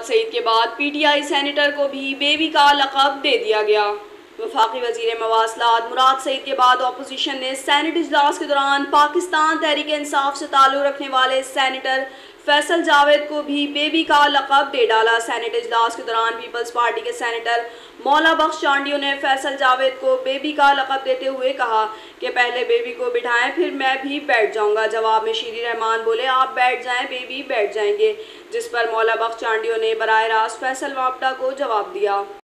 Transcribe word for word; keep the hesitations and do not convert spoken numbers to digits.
सईद के बाद PTI senator को भी बेबी का लक़ब दे दिया गया। वफाकी वज़ीर मवासलात मुराद सईद के बाद अपोजिशन ने सेनेट इजलास के दौरान पाकिस्तान तहरीक इंसाफ से ताल्लुक़ रखने वाले सेनेटर फैसल जावेद को भी बेबी का लक़ब दे डाला। सेनेट इजलास के दौरान पीपल्स पार्टी के सेनेटर मौला बख्श चांडियों ने फैसल जावेद को बेबी का लक़ब देते हुए कहा कि पहले बेबी को बिठाएं फिर मैं भी बैठ जाऊंगा। जवाब में शीरी रहमान बोले आप बैठ जाएं, बेबी बैठ जाएंगे, जिस पर मौला बख्श चांडियों ने बराह रास्त फैसल वापडा को जवाब दिया।